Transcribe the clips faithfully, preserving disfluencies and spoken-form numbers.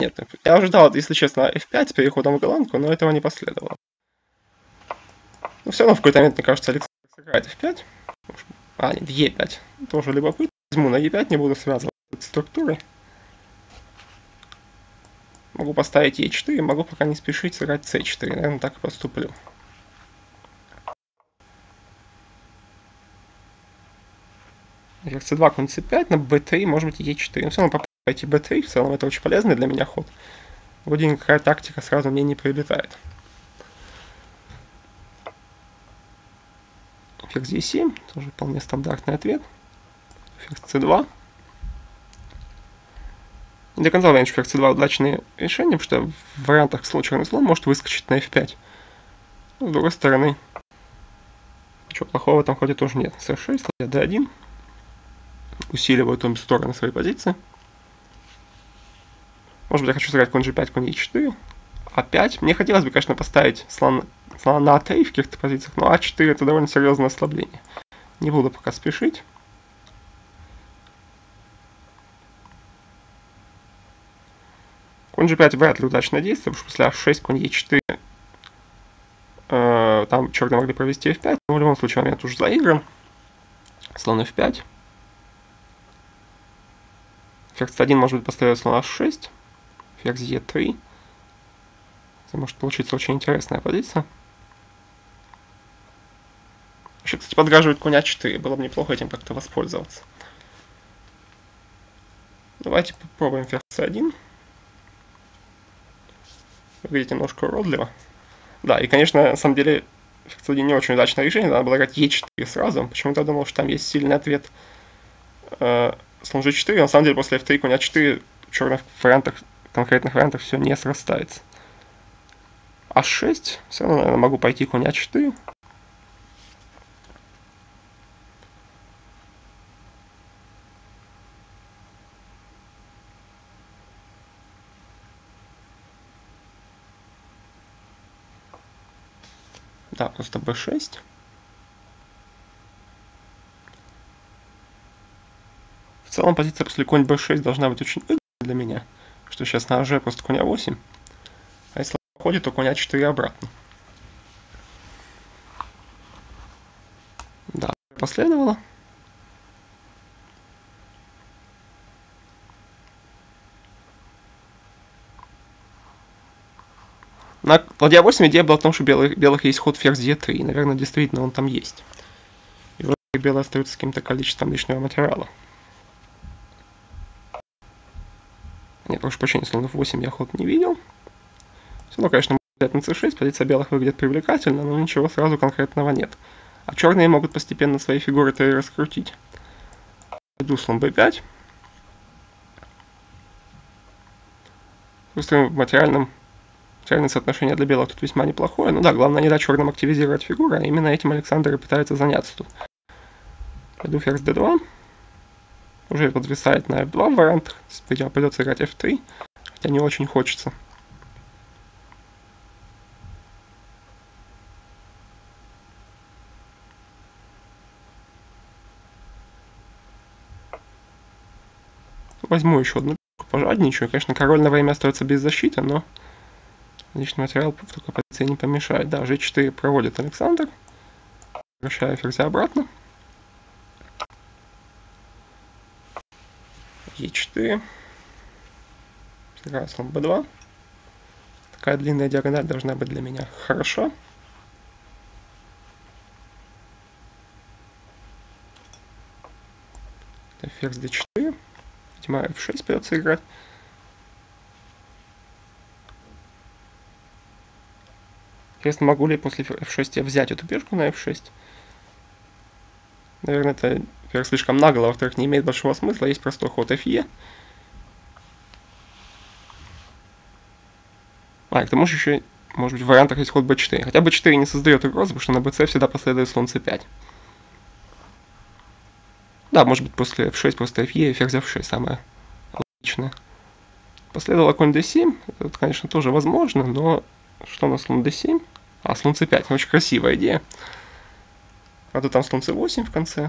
Нет, я ожидал, если честно, эф пять с переходом в голландку, но этого не последовало. Но все равно в какой-то момент, мне кажется, Александр сыграет эф пять. А, нет, е пять. Тоже любопытно. Возьму на е пять, не буду связывать с структурой. Могу поставить е четыре, могу пока не спешить сыграть це четыре. Наверное, так и поступлю. Ферзь це два, конь це пять, на бэ три, может быть, е четыре. Но все равно попробую пойти бэ три, в целом это очень полезный для меня ход. Вроде никакая тактика сразу мне не прилетает. Ферзь е семь, тоже вполне стандартный ответ. Ферзь це два. Не до конца уверен, что ферзь це два удачное решение, потому что в вариантах черный слон может выскочить на эф пять. Но, с другой стороны, ничего плохого в этом ходе тоже нет. цэ шесть, ладья дэ один. Усиливаю обе стороны своей позиции. Может быть, я хочу сыграть конь джи пять, конь е четыре. а пять. Мне хотелось бы, конечно, поставить слон, слона на а три в каких-то позициях, но а четыре это довольно серьезное ослабление. Не буду пока спешить. Конь джи пять вряд ли удачное действие, потому что после а шесть, конь е четыре э, там черные могли провести эф пять, но в любом случае момент уже заигран. Слон эф пять. Ферзь цэ один может быть поставить слон аш шесть. Ферзь е три. Это может получиться очень интересная позиция. Еще, кстати, подграживает конь а четыре. Было бы неплохо этим как-то воспользоваться. Давайте попробуем ферзь цэ один. Выглядит немножко уродливо. Да, и, конечно, на самом деле, ферзь цэ один не очень удачное решение. Надо было играть е четыре сразу. Почему-то я думал, что там есть сильный ответ э, слон жэ четыре. На самом деле, после эф три, конь а четыре в черных вариантах, конкретных вариантах все не срастается. аш шесть. Все равно, наверное, могу пойти конь а четыре. Да, просто бэ шесть. В целом позиция после конь бэ шесть должна быть очень выгодной для меня. Что сейчас на аж просто конь а восемь. А если уходит, то конь а четыре обратно. Да, последовало. На ладья восемь идея была в том, что белых, белых есть ход ферзь е три. Наверное, действительно он там есть. И вроде белые остаются с каким-то количеством лишнего материала. Нет, прошу прощения, слон эф восемь я ход не видел. Все равно, конечно, можно взять на цэ шесть. Позиция белых выглядит привлекательно, но ничего сразу конкретного нет. А черные могут постепенно свои фигуры-то и раскрутить. Иду слон бэ пять. Просто в материальном Материальное соотношение для белых тут весьма неплохое. Ну да, главное не дать черным активизировать фигуру, а именно этим Александр и пытается заняться тут. Пойду ферзь дэ два. Уже подвисает на эф два в вариантах. Видимо, придется играть эф три, хотя не очень хочется. Возьму еще одну пожадничаю. Конечно, король на время остается без защиты, но лишний материал в такой позиции не помешает. Да, жэ четыре проводит Александр. Возвращаю ферзя обратно. е четыре. Сыграю слон бэ два. Такая длинная диагональ должна быть для меня хорошо. Ферзь дэ четыре. Видимо, эф шесть придется играть. Интересно, могу ли после эф шесть я взять эту пешку на эф шесть? Наверное, это, во-первых, слишком нагло, во-вторых, не имеет большого смысла. Есть простой ход эф е. А, к тому же еще, может быть, в вариантах есть ход бэ четыре. Хотя бэ четыре не создает угрозы, потому что на бэ цэ всегда последует слон цэ пять. Да, может быть, после эф шесть просто эф е и ферзь эф шесть самое логичное. Последовало конь дэ семь. Это, конечно, тоже возможно, но что на слон дэ семь? А, слон цэ пять. Очень красивая идея. Правда, там слон цэ восемь в конце.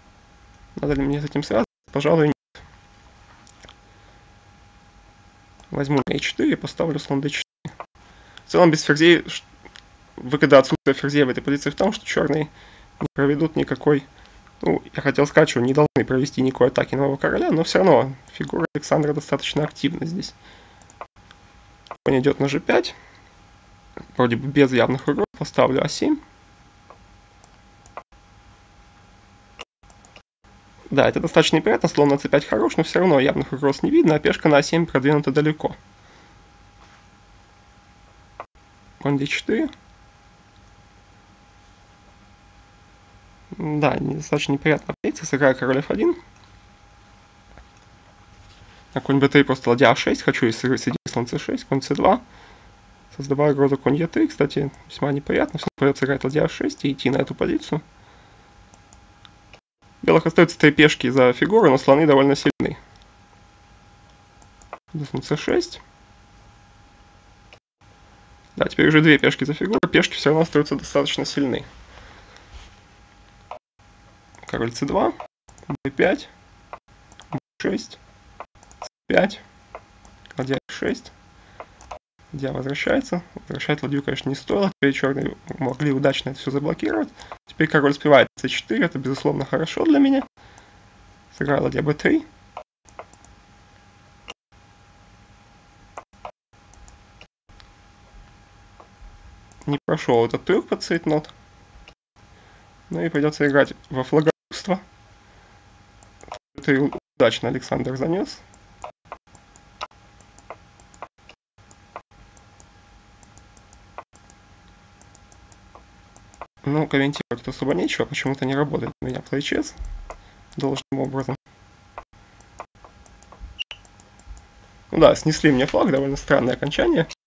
Надо ли мне с этим связываться? Пожалуй, нет. Возьму на е четыре и поставлю слон дэ четыре. В целом без ферзей, выгода отсутствия ферзей в этой позиции в том, что черные не проведут никакой... Ну, я хотел сказать, что не должны провести никакой атаки на моего короля, но все равно фигура Александра достаточно активна здесь. Он идет на же пять. Вроде бы без явных угроз. Поставлю а семь. Да, это достаточно неприятно. Слон на цэ пять хорош, но все равно явных угроз не видно, а пешка на а семь продвинута далеко. Конь дэ четыре. Да, достаточно неприятно позиция. Сыграю король эф один. На конь бэ три просто ладья а шесть. Хочу и сыграть слон цэ шесть, конь цэ два. Создавая угрозу конь е три. Кстати, весьма неприятно. Все придется играть ладья а шесть и идти на эту позицию. У белых остаются три пешки за фигуру, но слоны довольно сильны. Слон цэ шесть. Да, теперь уже две пешки за фигуру. Пешки все равно остаются достаточно сильны. Король цэ два. бэ пять. бэ шесть. цэ пять. Ладья эф шесть. Ладья возвращается. Возвращать ладью, конечно, не стоило. Теперь черные могли удачно это все заблокировать. Теперь король успевает цэ четыре. Это, безусловно, хорошо для меня. Сыграю ладья бэ три. Не прошел этот трюк под цейтнот. Ну и придется играть во флаголюбство. Это удачно Александр занес. Ну, комментировать тут особо нечего, почему-то не работает у меня плейчес должным образом. Ну да, снесли мне флаг, довольно странное окончание.